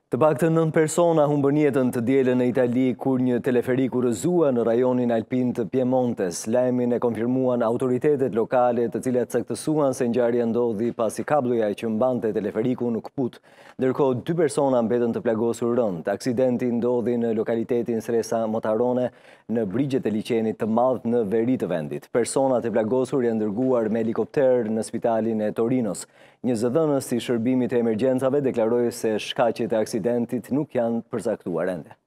Të paktën 9 persona humbën jetën të dielën në Itali kur një teleferiku rrëzua në rajonin alpin të Piemontes. Lajmin e konfirmuan autoritetet lokale, të cilat caktësuan se ngjarja ndodhi pasi kabloja që mbante teleferiku nuk put. Ndërkohë 2 persona mbetën të plagosur rënd. Aksidenti ndodhi në lokalitetin Sresa Motarone në brigjet e liçenit të madh në veri të vendit. Personat e plagosur janë dërguar me helikopter në spitalin e Torinos. Një zëdhënës i shërbimit të emergjencave deklaroi se shkaqet e aksidentit nuk janë përcaktuar ende.